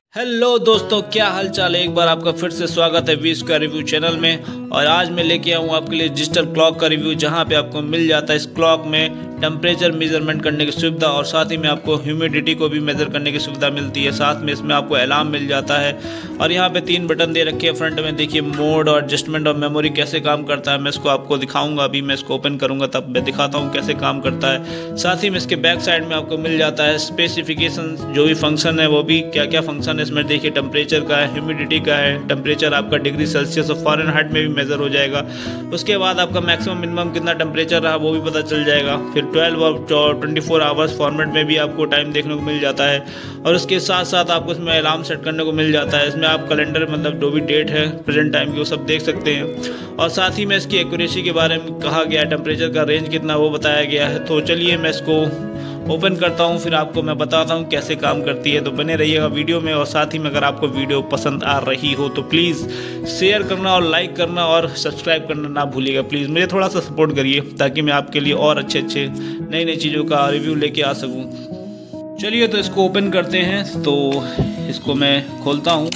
Hello दोस्तों, क्या हाल चाल है। एक बार आपका फिर से स्वागत है वी स्क्वायर रिव्यू चैनल में। और आज मैं लेके आऊँ आपके लिए डिजिटल क्लॉक का रिव्यू, जहां पे आपको मिल जाता है इस क्लॉक में टेम्परेचर मेजरमेंट करने की सुविधा और साथ ही में आपको ह्यूमिडिटी को भी मेजर करने की सुविधा मिलती है। साथ में इसमें आपको अलार्म मिल जाता है। और यहाँ पे 3 बटन दे रखे हैं फ्रंट में। देखिए मोड और एडजस्टमेंट और मेमोरी कैसे काम करता है, मैं इसको आपको दिखाऊंगा। अभी मैं इसको ओपन करूंगा तब मैं दिखाता हूँ कैसे काम करता है। साथ ही में इसके बैक साइड में आपको मिल जाता है स्पेसिफिकेशन, जो भी फंक्शन है वो भी क्या क्या फंक्शन है इसमें। देखिए टेम्परेचर का है, ह्यूमिडिटी का है, टेम्परेचर आपका डिग्री सेल्सियस और फ़ारेनहाइट में भी मेजर हो जाएगा। उसके बाद आपका मैक्सिमम मिनिमम कितना टेम्परेचर रहा वो भी पता चल जाएगा। फिर 12 और 24 आवर्स फॉर्मेट में भी आपको टाइम देखने को मिल जाता है। और उसके साथ साथ आपको इसमें अलार्म सेट करने को मिल जाता है। इसमें आप कैलेंडर मतलब जो भी डेट है प्रेजेंट टाइम की वो सब देख सकते हैं। और साथ ही में इसकी एक्यूरेसी के बारे में कहा गया है, टेम्परेचर का रेंज कितना वो बताया गया है। तो चलिए मैं इसको ओपन करता हूँ, फिर आपको मैं बताता हूँ कैसे काम करती है। तो बने रहिएगा वीडियो में। और साथ ही में अगर आपको वीडियो पसंद आ रही हो तो प्लीज़ शेयर करना और लाइक करना और सब्सक्राइब करना ना भूलिएगा। प्लीज़ मुझे थोड़ा सा सपोर्ट करिए ताकि मैं आपके लिए और अच्छे अच्छे नई नई चीज़ों का रिव्यू लेके आ सकूँ। चलिए तो इसको ओपन करते हैं। तो इसको मैं खोलता हूँ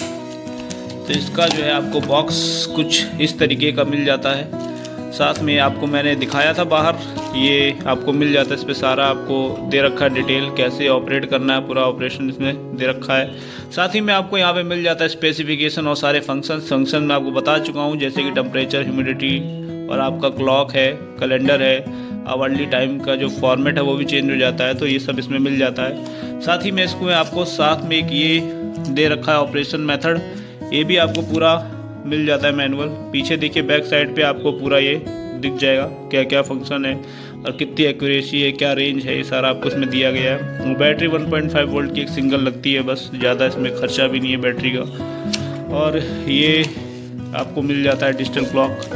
तो इसका जो है आपको बॉक्स कुछ इस तरीके का मिल जाता है। साथ में आपको मैंने दिखाया था बाहर, ये आपको मिल जाता है। इस पर सारा आपको दे रखा है डिटेल, कैसे ऑपरेट करना है, पूरा ऑपरेशन इसमें दे रखा है। साथ ही में आपको यहाँ पे मिल जाता है स्पेसिफिकेशन और सारे फंक्शन मैं आपको बता चुका हूँ, जैसे कि टेम्परेचर, ह्यूमिडिटी और आपका क्लॉक है, कैलेंडर है, आवरली टाइम का जो फॉर्मेट है वो भी चेंज हो जाता है। तो ये सब इसमें मिल जाता है। साथ ही में इसको आपको साथ में एक ये दे रखा है ऑपरेशन मेथड, ये भी आपको पूरा मिल जाता है मैनुअल। पीछे देखिए बैक साइड पे आपको पूरा ये दिख जाएगा क्या क्या फंक्शन है और कितनी एक्यूरेसी है, क्या रेंज है, ये सारा आपको इसमें दिया गया है। बैटरी 1.5 वोल्ट की एक सिंगल लगती है, बस ज़्यादा इसमें खर्चा भी नहीं है बैटरी का। और ये आपको मिल जाता है डिजिटल क्लॉक।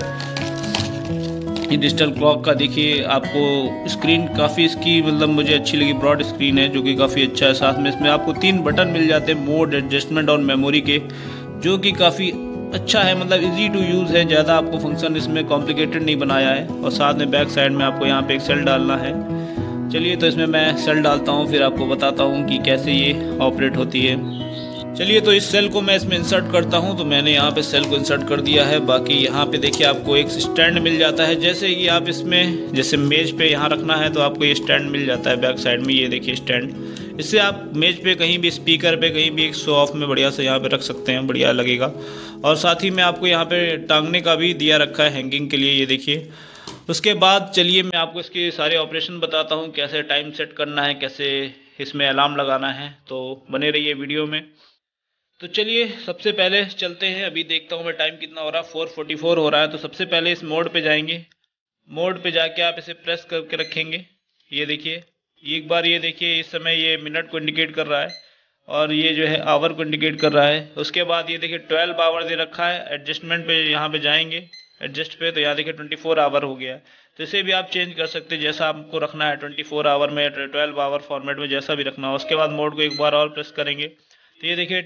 ये डिजिटल क्लॉक का देखिए आपको स्क्रीन काफ़ी इसकी मतलब मुझे अच्छी लगी, ब्रॉड स्क्रीन है जो कि काफ़ी अच्छा है। साथ में इसमें आपको 3 बटन मिल जाते हैं मोड, एडजस्टमेंट और मेमोरी के, जो कि काफ़ी अच्छा है, मतलब इजी टू यूज़ है। ज़्यादा आपको फंक्शन इसमें कॉम्प्लिकेटेड नहीं बनाया है। और साथ में बैक साइड में आपको यहाँ पे एक सेल डालना है। चलिए तो इसमें मैं सेल डालता हूँ, फिर आपको बताता हूँ कि कैसे ये ऑपरेट होती है। चलिए तो इस सेल को मैं इसमें इंसर्ट करता हूँ। तो मैंने यहाँ पे सेल को इंसर्ट कर दिया है। बाकी यहाँ पे देखिए आपको एक स्टैंड मिल जाता है, जैसे कि आप इसमें जैसे मेज पे यहाँ रखना है तो आपको ये स्टैंड मिल जाता है बैक साइड में। ये देखिए स्टैंड, इससे आप मेज पे कहीं भी, स्पीकर पे कहीं भी एक शो ऑफ में बढ़िया से यहाँ पे रख सकते हैं, बढ़िया लगेगा। और साथ ही में आपको यहाँ पे टांगने का भी दिया रखा है हैंगिंग के लिए, ये देखिए। उसके बाद चलिए मैं आपको इसके सारे ऑपरेशन बताता हूँ, कैसे टाइम सेट करना है, कैसे इसमें अलार्म लगाना है। तो बने रहिए वीडियो में। तो चलिए सबसे पहले चलते हैं, अभी देखता हूँ मैं टाइम कितना हो रहा है। 4:44 हो रहा है। तो सबसे पहले इस मोड पे जाएंगे। मोड पे जाके आप इसे प्रेस करके रखेंगे। ये देखिए एक बार, ये देखिए इस समय ये मिनट को इंडिकेट कर रहा है और ये जो है आवर को इंडिकेट कर रहा है। उसके बाद ये देखिए 12 आवर दे रखा है। एडजस्टमेंट पे यहाँ पे जाएंगे, एडजस्ट पे, तो यहाँ देखिए 24 आवर हो गया है। तो इसे भी आप चेंज कर सकते हैं जैसा आपको रखना है, 24 आवर में, 12 आवर फॉर्मेट में, जैसा भी रखना हो। उसके बाद मोड को एक बार और प्रेस करेंगे तो ये देखिए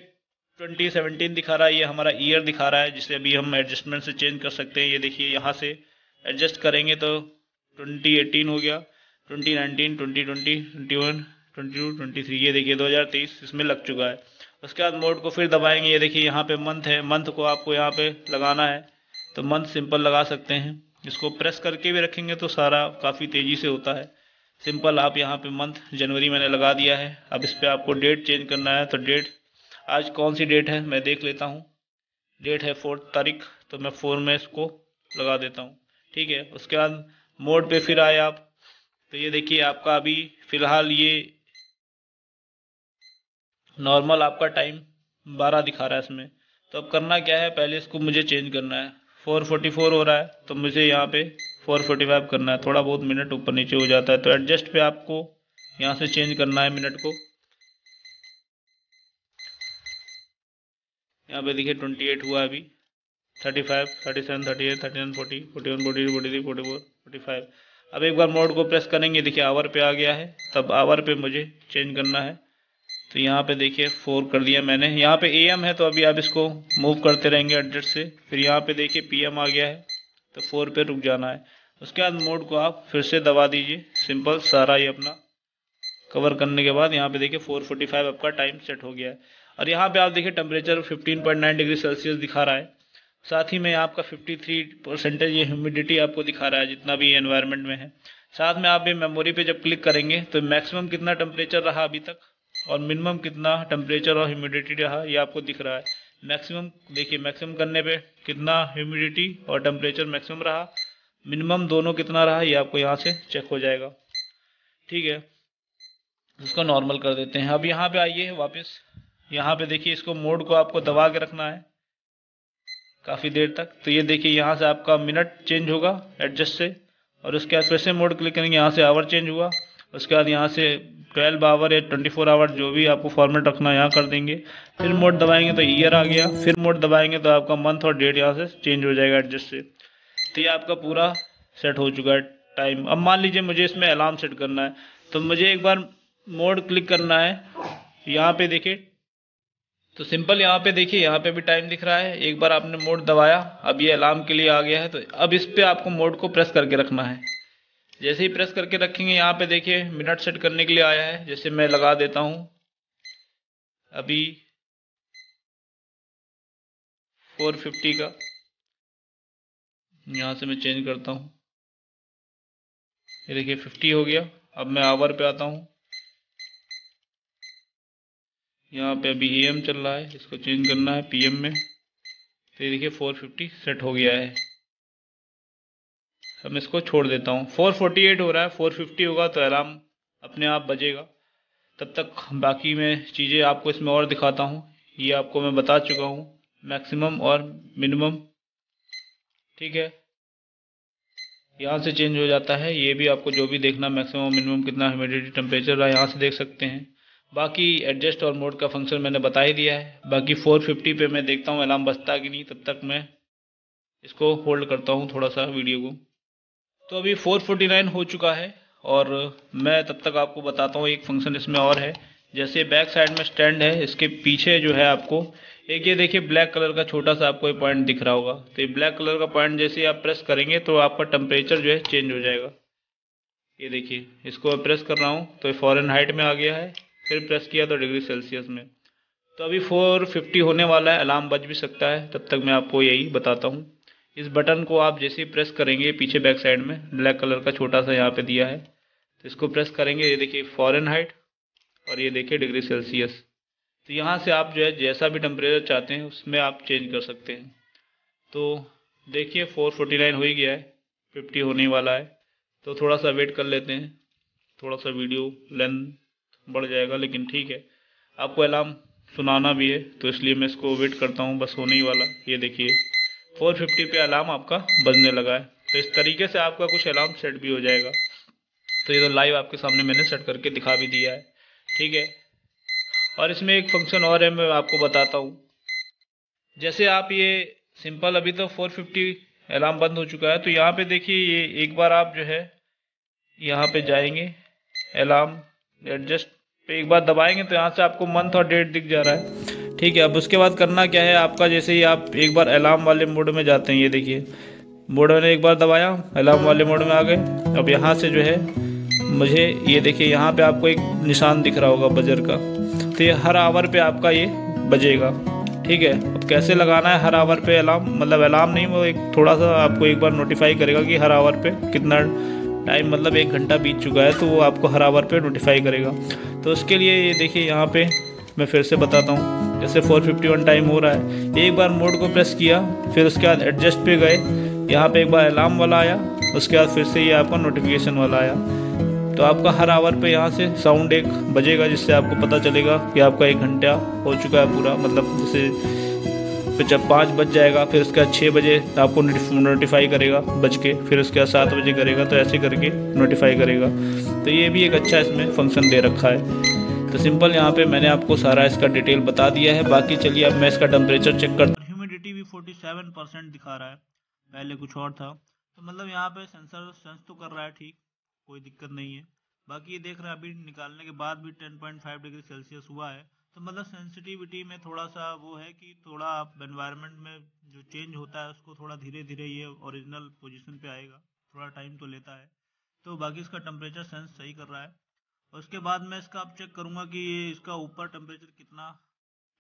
2017 दिखा रहा है, ये हमारा ईयर दिखा रहा है, जिसे अभी हम एडजस्टमेंट से चेंज कर सकते हैं। ये देखिए यहाँ से एडजस्ट करेंगे तो 2018 हो गया, 2019, 2020, 21, 22, 23, ये देखिए 2023 इसमें लग चुका है। उसके बाद मोड को फिर दबाएंगे। ये देखिए यहाँ पे मंथ है, मंथ को आपको यहाँ पे लगाना है तो मंथ सिंपल लगा सकते हैं। इसको प्रेस करके भी रखेंगे तो सारा काफ़ी तेज़ी से होता है। सिंपल आप यहाँ पे मंथ जनवरी मैंने लगा दिया है। अब इस पर आपको डेट चेंज करना है तो डेट, आज कौन सी डेट है मैं देख लेता हूँ। डेट है 4 तारीख, तो मैं 4 में इसको लगा देता हूँ। ठीक है। उसके बाद मोड पे फिर आए आप तो ये देखिए आपका अभी फ़िलहाल ये नॉर्मल आपका टाइम 12 दिखा रहा है इसमें। तो अब करना क्या है, पहले इसको मुझे चेंज करना है। 4:44 हो रहा है तो मुझे यहाँ पे 4:45 करना है। थोड़ा बहुत मिनट ऊपर नीचे हो जाता है तो एडजस्ट पे आपको यहाँ से चेंज करना है मिनट को। यहाँ पे देखिए 28 हुआ अभी, 35, 37, 38, 39, 40, 41, 42, 43, 44, 45। अब एक बार मोड को प्रेस करेंगे, देखिए आवर पे आ गया है। तब आवर पे मुझे चेंज करना है तो यहाँ पे देखिए 4 कर दिया मैंने। यहाँ पे AM है तो अभी आप इसको मूव करते रहेंगे एडजस्ट से। फिर यहाँ पे देखिए PM आ गया है तो 4 पे रुक जाना है। उसके बाद मोड को आप फिर से दबा दीजिए। सिंपल सारा ये अपना कवर करने के बाद यहाँ पे देखिए 4:45 आपका टाइम सेट हो गया है। और यहाँ पे आप देखिए टेम्परेचर 15.9 डिग्री सेल्सियस दिखा रहा है। साथ ही में आपका 53% ये ह्यूमिडिटी आपको दिखा रहा है जितना भी एनवायरनमेंट में है। साथ में आप ये मेमोरी पे जब क्लिक करेंगे तो मैक्सिमम कितना टेम्परेचर रहा अभी तक और मिनिमम कितना टेम्परेचर और ह्यूमिडिटी रहा ये आपको दिख रहा है। मैक्सिमम देखिए, मैक्सिमम करने पे कितना ह्यूमिडिटी और टेम्परेचर मैक्सिमम रहा, मिनिमम दोनों कितना रहा ये आपको यहाँ से चेक हो जाएगा। ठीक है, इसको नॉर्मल कर देते हैं। अब यहाँ पे आइए वापस, यहाँ पे देखिए इसको मोड को आपको दबा के रखना है काफ़ी देर तक। तो ये देखिए यहाँ से आपका मिनट चेंज होगा एडजस्ट से, और उसके बाद फिर से मोड क्लिक करेंगे, यहाँ से आवर चेंज हुआ। उसके बाद यहाँ से 12 आवर या 24 आवर जो भी आपको फॉर्मेट रखना है यहाँ कर देंगे। फिर मोड दबाएंगे तो ईयर आ गया, फिर मोड दबाएंगे तो आपका मंथ और डेट यहाँ से चेंज हो जाएगा एडजस्ट से। तो ये आपका पूरा सेट हो चुका है टाइम। अब मान लीजिए मुझे इसमें अलार्म सेट करना है, तो मुझे एक बार मोड क्लिक करना है, यहाँ पे देखिए तो सिंपल यहाँ पे देखिए, यहाँ पे भी टाइम दिख रहा है। एक बार आपने मोड दबाया, अब ये अलार्म के लिए आ गया है। तो अब इस पे आपको मोड को प्रेस करके रखना है। जैसे ही प्रेस करके रखेंगे यहाँ पे देखिए मिनट सेट करने के लिए आया है। जैसे मैं लगा देता हूँ अभी 450 का, यहाँ से मैं चेंज करता हूँ, ये देखिए 50 हो गया। अब मैं आवर पे आता हूँ, यहाँ पे अभी AM चल रहा है, इसको चेंज करना है PM में। तो ये देखिए 450 सेट हो गया है। अब इसको छोड़ देता हूँ, 448 हो रहा है, 450 होगा तो अलार्म अपने आप बजेगा। तब तक बाकी मैं चीज़ें आपको इसमें और दिखाता हूँ। ये आपको मैं बता चुका हूँ मैक्सिमम और मिनिमम। ठीक है, यहाँ से चेंज हो जाता है। ये भी आपको जो भी देखना मैक्सिमम मिनिमम कितना ह्यूमिडिटी टेम्परेचर रहा यहाँ से देख सकते हैं। बाकी एडजस्ट और मोड का फंक्शन मैंने बता ही दिया है। बाकी 450 पे मैं देखता हूँ अलार्म बजता कि नहीं, तब तक मैं इसको होल्ड करता हूँ थोड़ा सा वीडियो को। तो अभी 449 हो चुका है, और मैं तब तक आपको बताता हूँ एक फंक्शन इसमें और है। जैसे बैक साइड में स्टैंड है, इसके पीछे जो है आपको एक ये देखिए ब्लैक कलर का छोटा सा आपको पॉइंट दिख रहा होगा। तो ये ब्लैक कलर का पॉइंट जैसे ही आप प्रेस करेंगे तो आपका टेम्परेचर जो है चेंज हो जाएगा। ये देखिए, इसको मैं प्रेस कर रहा हूँ तो ये फ़ारेनहाइट में आ गया है, फिर प्रेस किया तो डिग्री सेल्सियस में। तो अभी 450 होने वाला है, अलार्म बज भी सकता है। तब तक मैं आपको यही बताता हूँ। इस बटन को आप जैसे ही प्रेस करेंगे, पीछे बैक साइड में ब्लैक कलर का छोटा सा यहाँ पे दिया है, तो इसको प्रेस करेंगे, ये देखिए फ़ारेनहाइट और ये देखिए डिग्री सेल्सियस। तो यहाँ से आप जो है जैसा भी टेम्परेचर चाहते हैं उसमें आप चेंज कर सकते हैं। तो देखिए 449 हो ही गया है, 50 होने वाला है। तो थोड़ा सा वेट कर लेते हैं, थोड़ा सा वीडियो लेंथ बढ़ जाएगा, लेकिन ठीक है, आपको अलार्म सुनाना भी है तो इसलिए मैं इसको वेट करता हूँ। बस होने ही वाला। ये देखिए 450 पे अलार्म आपका बजने लगा है। तो इस तरीके से आपका कुछ अलार्म सेट भी हो जाएगा। तो ये तो लाइव आपके सामने मैंने सेट करके दिखा भी दिया है। ठीक है, और इसमें एक फंक्शन और है, मैं आपको बताता हूँ। जैसे आप ये सिंपल अभी तो 450 अलार्म बंद हो चुका है, तो यहाँ पे देखिए ये एक बार आप जो है यहाँ पे जाएंगे, अलार्म एडजस्ट पे एक बार दबाएंगे तो यहाँ से आपको मंथ और डेट दिख जा रहा है। ठीक है, अब उसके बाद करना क्या है आपका, जैसे ही आप एक बार अलार्म वाले मोड में जाते हैं, ये देखिए मोड मैंने एक बार दबाया, अलार्म वाले मोड में आ गए। अब यहाँ से जो है मुझे ये देखिए यहाँ पे आपको एक निशान दिख रहा होगा बजर का, तो ये हर आवर पे आपका ये बजेगा। ठीक है, अब कैसे लगाना है हर आवर पे अलार्म, मतलब अलार्म नहीं, वो एक थोड़ा सा आपको एक बार नोटिफाई करेगा कि हर आवर पे कितना टाइम, मतलब 1 घंटा बीत चुका है, तो वो आपको हर आवर पे नोटिफाई करेगा। तो उसके लिए ये देखिए यहाँ पे मैं फिर से बताता हूँ। जैसे 451 टाइम हो रहा है, एक बार मोड को प्रेस किया, फिर उसके बाद एडजस्ट पे गए, यहाँ पे एक बार अलार्म वाला आया, उसके बाद फिर से ये आपका नोटिफिकेशन वाला आया। तो आपका हर आवर पे यहाँ से साउंड एक बजेगा, जिससे आपको पता चलेगा कि आपका 1 घंटा हो चुका है पूरा। मतलब जैसे जब 5 बज जाएगा, फिर उसके बाद 6 बजे आपको नोटिफाई करेगा बज के, फिर उसके बाद 7 बजे करेगा, तो ऐसे करके नोटिफाई करेगा। तो ये भी एक अच्छा इसमें फंक्शन दे रखा है। तो सिंपल यहाँ पे मैंने आपको सारा इसका डिटेल बता दिया है। बाकी चलिए अब मैं इसका टेम्परेचर चेक करता हूँ। ह्यूमिडिटी भी 47% दिखा रहा है, पहले कुछ और था। तो मतलब यहाँ पे सेंसर सेंस तो कर रहा है, ठीक, कोई दिक्कत नहीं है। बाकी ये देख रहे हैं अभी निकालने के बाद भी 10.5 डिग्री सेल्सियस हुआ है। तो मतलब सेंसिटिविटी में थोड़ा सा वो है कि थोड़ा आप एनवायरनमेंट में जो चेंज होता है उसको थोड़ा धीरे धीरे ये ओरिजिनल पोजीशन पे आएगा, थोड़ा टाइम तो लेता है। तो बाकी इसका टेम्परेचर सेंस सही कर रहा है। और उसके बाद मैं इसका अब चेक करूँगा कि ये इसका ऊपर टेम्परेचर कितना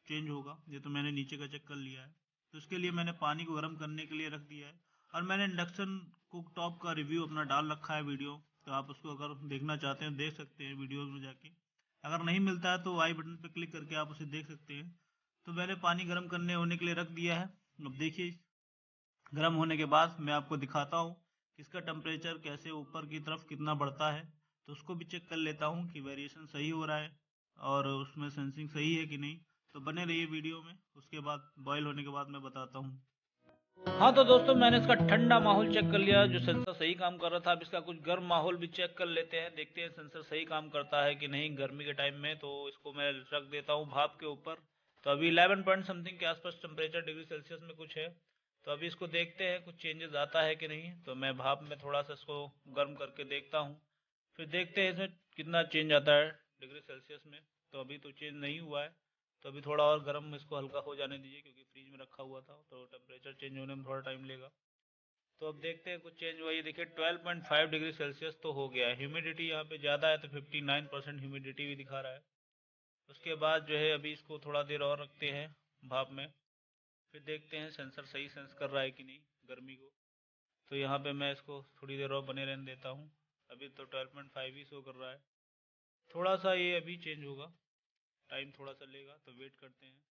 चेंज होगा। ये तो मैंने नीचे का चेक कर लिया है। तो इसके लिए मैंने पानी को गर्म करने के लिए रख दिया है, और मैंने इंडक्शन कुक टॉप का रिव्यू अपना डाल रखा है वीडियो, तो आप उसको अगर देखना चाहते हैं देख सकते हैं वीडियोज में जाके। अगर नहीं मिलता है तो आई बटन पर क्लिक करके आप उसे देख सकते हैं। तो मैंने पानी गर्म करने होने के लिए रख दिया है। अब देखिए, गर्म होने के बाद मैं आपको दिखाता हूँ कि इसका टेम्परेचर कैसे ऊपर की तरफ कितना बढ़ता है। तो उसको भी चेक कर लेता हूँ कि वेरिएशन सही हो रहा है और उसमें सेंसिंग सही है कि नहीं। तो बने रहिए वीडियो में, उसके बाद बॉयल होने के बाद मैं बताता हूँ। हाँ तो दोस्तों, मैंने इसका ठंडा माहौल चेक कर लिया, जो सेंसर सही काम कर रहा था। अब इसका कुछ गर्म माहौल भी चेक कर लेते हैं, देखते हैं सेंसर सही काम करता है कि नहीं गर्मी के टाइम में। तो इसको मैं रख देता हूँ भाप के ऊपर। तो अभी 11 पॉइंट समथिंग के आसपास टेम्परेचर डिग्री सेल्सियस में कुछ है। तो अभी इसको देखते हैं कुछ चेंजेस आता है कि नहीं। तो मैं भाप में थोड़ा सा इसको गर्म करके देखता हूँ, फिर देखते हैं इसमें कितना चेंज आता है डिग्री सेल्सियस में। तो अभी तो चेंज नहीं हुआ है, तो अभी थोड़ा और गर्म इसको हल्का हो जाने दीजिए, क्योंकि फ्रीज में रखा हुआ था तो टेम्परेचर चेंज होने में थोड़ा टाइम लेगा। तो अब देखते हैं कुछ चेंज हुआ। ये देखिए 12.5 डिग्री सेल्सियस तो हो गया है। ह्यूमिडिटी यहाँ पे ज़्यादा है तो 59% ह्यूमिडिटी भी दिखा रहा है। उसके बाद जो है अभी इसको थोड़ा देर और रखते हैं भाप में, फिर देखते हैं सेंसर सही सेंस कर रहा है कि नहीं गर्मी को। तो यहाँ पे मैं इसको थोड़ी देर और बने रहने देता हूँ। अभी तो 12.5 ही शो कर रहा है। थोड़ा सा ये अभी चेंज होगा, टाइम थोड़ा सा लेगा, तो वेट करते हैं।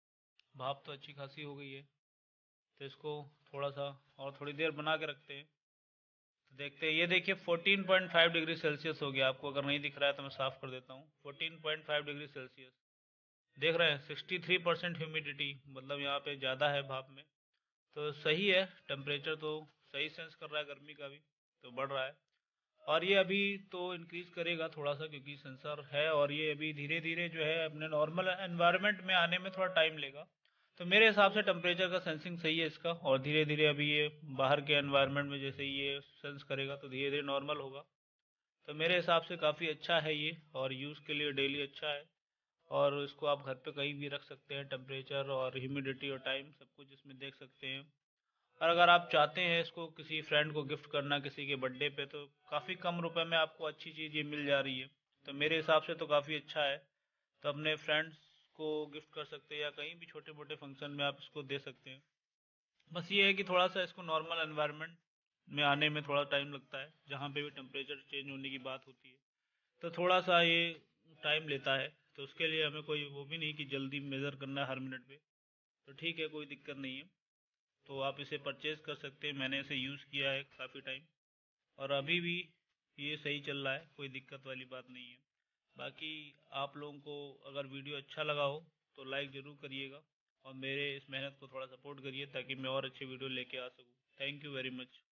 भाप तो अच्छी खासी हो गई है, तो इसको थोड़ा सा और थोड़ी देर बना के रखते हैं। तो देखते हैं, ये देखिए 14.5 डिग्री सेल्सियस हो गया। आपको अगर नहीं दिख रहा है तो मैं साफ़ कर देता हूँ। 14.5 डिग्री सेल्सियस देख रहे हैं। 63% ह्यूमिडिटी, मतलब यहाँ पे ज़्यादा है भाप में। तो सही है, टेम्परेचर तो सही सेंस कर रहा है गर्मी का भी, तो बढ़ रहा है। और ये अभी तो इंक्रीज़ करेगा थोड़ा सा, क्योंकि सेंसर है, और ये अभी धीरे धीरे जो है अपने नॉर्मल एनवायरनमेंट में आने में थोड़ा टाइम लेगा। तो मेरे हिसाब से टेम्परेचर का सेंसिंग सही है इसका, और धीरे धीरे अभी ये बाहर के एनवायरनमेंट में जैसे ही ये सेंस करेगा तो धीरे धीरे नॉर्मल होगा। तो मेरे हिसाब से काफ़ी अच्छा है ये, और यूज़ के लिए डेली अच्छा है। और इसको आप घर पे कहीं भी रख सकते हैं, टेम्परेचर और ह्यूमिडिटी और टाइम सब कुछ इसमें देख सकते हैं। और अगर आप चाहते हैं इसको किसी फ्रेंड को गिफ्ट करना किसी के बर्थडे पे, तो काफ़ी कम रुपए में आपको अच्छी चीज़ ये मिल जा रही है। तो मेरे हिसाब से तो काफ़ी अच्छा है। तो अपने फ्रेंड्स को गिफ्ट कर सकते हैं, या कहीं भी छोटे मोटे फंक्शन में आप इसको दे सकते हैं। बस ये है कि थोड़ा सा इसको नॉर्मल एनवायरनमेंट में आने में थोड़ा टाइम लगता है, जहाँ पे भी टेम्परेचर चेंज होने की बात होती है। तो थोड़ा सा ये टाइम लेता है। तो उसके लिए हमें कोई वो भी नहीं कि जल्दी मेज़र करना है हर मिनट पे। तो ठीक है, कोई दिक्कत नहीं है। तो आप इसे परचेज़ कर सकते हैं। मैंने इसे यूज़ किया है काफ़ी टाइम, और अभी भी ये सही चल रहा है, कोई दिक्कत वाली बात नहीं है। बाकी आप लोगों को अगर वीडियो अच्छा लगा हो तो लाइक ज़रूर करिएगा, और मेरे इस मेहनत को थोड़ा सपोर्ट करिए, ताकि मैं और अच्छे वीडियो लेके आ सकूँ। Thank you very much.